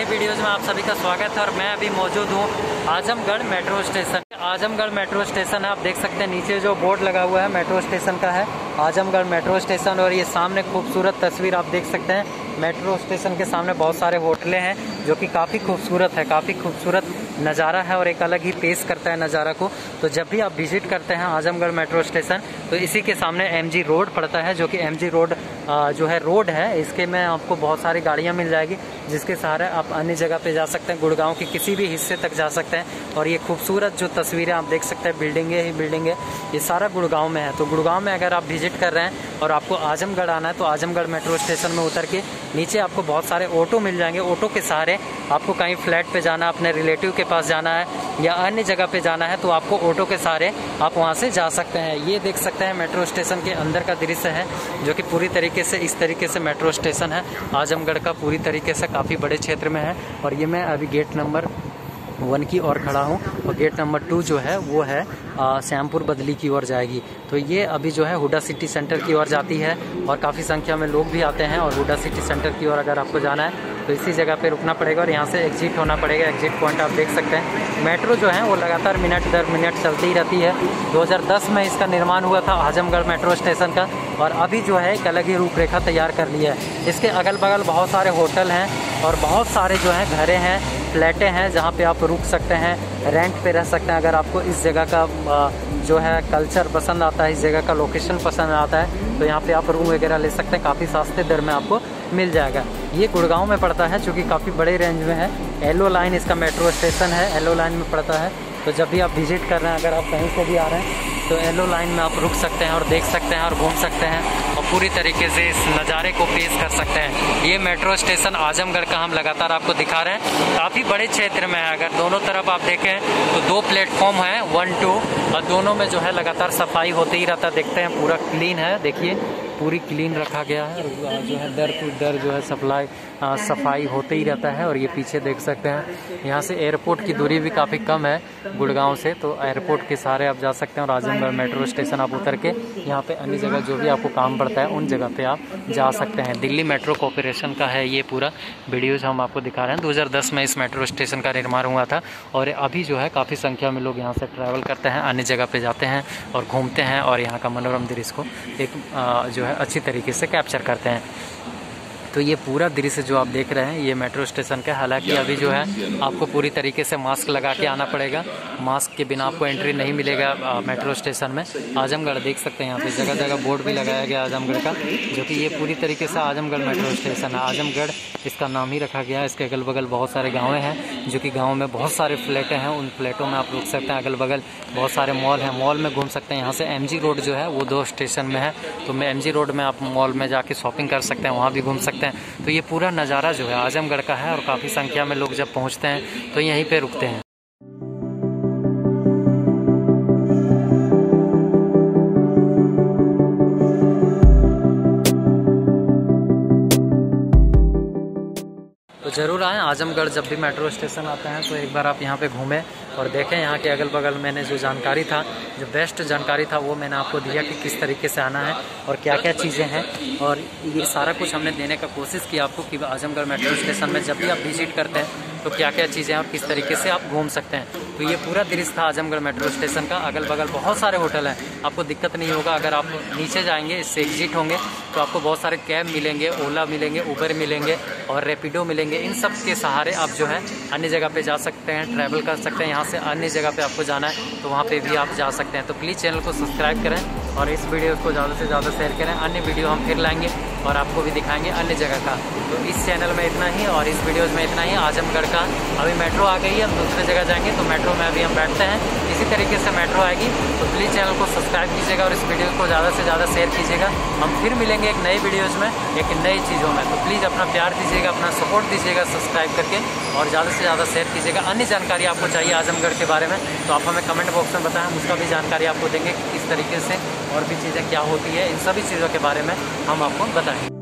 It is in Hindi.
नई वीडियोज़ में आप सभी का स्वागत है। और मैं अभी मौजूद हूँ Azamgarh metro station. Azamgarh metro station है, आप देख सकते हैं नीचे जो बोर्ड लगा हुआ है मेट्रो स्टेशन का है आजमगढ़ मेट्रो स्टेशन। और ये सामने खूबसूरत तस्वीर आप देख सकते हैं। मेट्रो स्टेशन के सामने बहुत सारे होटलें हैं जो कि काफ़ी खूबसूरत है, काफ़ी खूबसूरत नज़ारा है और एक अलग ही पेश करता है नज़ारा को। तो जब भी आप विजिट करते हैं आजमगढ़ मेट्रो स्टेशन तो इसी के सामने एमजी रोड पड़ता है, जो कि एमजी रोड जो है रोड है, इसके में आपको बहुत सारी गाड़ियाँ मिल जाएगी जिसके सहारे आप अन्य जगह पे जा सकते हैं, गुड़गांव के किसी भी हिस्से तक जा सकते हैं। और ये खूबसूरत जो तस्वीरें आप देख सकते हैं, बिल्डिंगे ही बिल्डिंगे, ये सारा गुड़गांव में है। तो गुड़गांव में अगर आप विजिट कर रहे हैं और आपको आजमगढ़ आना है तो आजमगढ़ मेट्रो स्टेशन में उतर के नीचे आपको बहुत सारे ऑटो मिल जाएंगे। ऑटो के सहारे आपको कहीं फ्लैट पे जाना, अपने रिलेटिव के पास जाना है या अन्य जगह पे जाना है तो आपको ऑटो के सहारे आप वहाँ से जा सकते हैं। ये देख सकते हैं मेट्रो स्टेशन के अंदर का दृश्य है, जो कि पूरी तरीके से इस तरीके से मेट्रो स्टेशन है आजमगढ़ का, पूरी तरीके से काफ़ी बड़े क्षेत्र में है। और ये मैं अभी गेट नंबर 1 की ओर खड़ा हूँ और गेट नंबर 2 जो है वो है श्यामपुर बदली की ओर जाएगी। तो ये अभी जो है हुडा सिटी सेंटर की ओर जाती है और काफ़ी संख्या में लोग भी आते हैं। और हुडा सिटी सेंटर की ओर अगर आपको जाना है तो इसी जगह पे रुकना पड़ेगा और यहाँ से एग्जिट होना पड़ेगा। एग्जिट पॉइंट आप देख सकते हैं। मेट्रो जो है वो लगातार मिनट दर मिनट चलती ही रहती है। 2010 में इसका निर्माण हुआ था आजमगढ़ मेट्रो स्टेशन का और अभी जो है एक अलग ही रूपरेखा तैयार कर लिया है। इसके अगल बगल बहुत सारे होटल हैं और बहुत सारे जो हैं घरें हैं, फ्लैटें हैं जहाँ पे आप रुक सकते हैं, रेंट पे रह सकते हैं। अगर आपको इस जगह का जो है कल्चर पसंद आता है, इस जगह का लोकेशन पसंद आता है तो यहाँ पे आप रूम वगैरह ले सकते हैं, काफ़ी सस्ते दर में आपको मिल जाएगा। ये गुड़गांव में पड़ता है जो कि काफ़ी बड़े रेंज में है। येलो लाइन इसका मेट्रो स्टेशन है, येलो लाइन में पड़ता है। तो जब भी आप विजिट कर रहे हैं, अगर आप कहीं से भी आ रहे हैं तो येलो लाइन में आप रुक सकते हैं और देख सकते हैं और घूम सकते हैं और पूरी तरीके से इस नज़ारे को पेश कर सकते हैं। ये मेट्रो स्टेशन आजमगढ़ का हम लगातार आपको दिखा रहे हैं, काफ़ी बड़े क्षेत्र में है। अगर दोनों तरफ आप देखें तो 2 प्लेटफॉर्म हैं 1, 2 और दोनों में जो है लगातार सफाई होते ही रहता है। देखते हैं पूरा क्लीन है, देखिए पूरी क्लीन रखा गया है और जो है दर टू दर जो है सफाई होते ही रहता है। और ये पीछे देख सकते हैं, यहाँ से एयरपोर्ट की दूरी भी काफ़ी कम है गुड़गांव से, तो एयरपोर्ट के सहारे आप जा सकते हैं। और आजमगढ़ मेट्रो स्टेशन आप उतर के यहाँ पे अन्य जगह जो भी आपको काम पड़ता है उन जगह पे आप जा सकते हैं। दिल्ली मेट्रो कॉरपोरेशन का है ये पूरा वीडियोज हम आपको दिखा रहे हैं। 2010 में इस मेट्रो स्टेशन का निर्माण हुआ था और अभी जो है काफ़ी संख्या में लोग यहाँ से ट्रैवल करते हैं, अन्य जगह पर जाते हैं और घूमते हैं और यहाँ का मनोरम दृश्य को एक जो है अच्छी तरीके से कैप्चर करते हैं। तो ये पूरा दृश्य जो आप देख रहे हैं ये मेट्रो स्टेशन का। हालांकि अभी जो है आपको पूरी तरीके से मास्क लगा के आना पड़ेगा, मास्क के बिना आपको एंट्री नहीं मिलेगा मेट्रो स्टेशन में। आजमगढ़ देख सकते हैं, यहाँ पे जगह जगह बोर्ड भी लगाया गया आजमगढ़ का, जो कि ये पूरी तरीके से आजमगढ़ मेट्रो स्टेशन है। आजमगढ़ इसका नाम ही रखा गया है। इसके अगल बगल बहुत सारे गाँवें हैं जो कि गाँव में बहुत सारे फ्लैटें हैं, उन फ्लैटों में आप रुक सकते हैं। अगल बगल बहुत सारे मॉल हैं, मॉल में घूम सकते हैं। यहाँ से एमजी रोड जो है वो 2 स्टेशन में है, तो मैं एमजी रोड में आप मॉल में जाके शॉपिंग कर सकते हैं, वहाँ भी घूम सकते हैं। तो ये पूरा नज़ारा जो है आजमगढ़ का है और काफ़ी संख्या में लोग जब पहुँचते हैं तो यहीं पे रुकते हैं। तो ज़रूर आएँ आजमगढ़, जब भी मेट्रो स्टेशन आते हैं तो एक बार आप यहाँ पे घूमें और देखें यहाँ के अगल बगल। मैंने जो जानकारी था, जो बेस्ट जानकारी था वो मैंने आपको दिया कि किस तरीके से आना है और क्या क्या चीज़ें हैं, और ये सारा कुछ हमने देने का कोशिश की आपको कि आजमगढ़ मेट्रो स्टेशन में जब भी आप विजिट करते हैं तो क्या क्या चीज़ें आप किस तरीके से आप घूम सकते हैं। तो ये पूरा दृश्य था आजमगढ़ मेट्रो स्टेशन का। अगल बगल बहुत सारे होटल हैं, आपको दिक्कत नहीं होगा। अगर आप नीचे जाएंगे, इससे एग्जिट होंगे तो आपको बहुत सारे कैब मिलेंगे, ओला मिलेंगे, उबर मिलेंगे और रैपिडो मिलेंगे। इन सब के सहारे आप जो है अन्य जगह पे जा सकते हैं, ट्रैवल कर सकते हैं। यहाँ से अन्य जगह पे आपको जाना है तो वहाँ पे भी आप जा सकते हैं। तो प्लीज़ चैनल को सब्सक्राइब करें और इस वीडियो को ज़्यादा से ज़्यादा शेयर करें। अन्य वीडियो हम फिर लाएंगे और आपको भी दिखाएंगे अन्य जगह का। तो इस चैनल में इतना ही और इस वीडियोज़ में इतना ही। आजमगढ़ का अभी मेट्रो आ गई है, हम दूसरे जगह जाएंगे तो मेट्रो में अभी हम बैठते हैं, इसी तरीके से मेट्रो आएगी। तो प्लीज़ चैनल को सब्सक्राइब कीजिएगा और इस वीडियो को ज़्यादा से ज़्यादा शेयर कीजिएगा। हम फिर मिलेंगे एक नई वीडियोज़ में, एक नई चीज़ों में। तो प्लीज़ अपना प्यार दीजिएगा, अपना सपोर्ट दीजिएगा सब्सक्राइब करके और ज़्यादा से ज़्यादा शेयर कीजिएगा। अन्य जानकारी आपको चाहिए आजमगढ़ के बारे में तो आप हमें कमेंट बॉक्स में बताएं, हम उसका भी जानकारी आपको देंगे कि किस तरीके से और भी चीज़ें क्या होती है। इन सभी चीज़ों के बारे में हम आपको बताएंगे।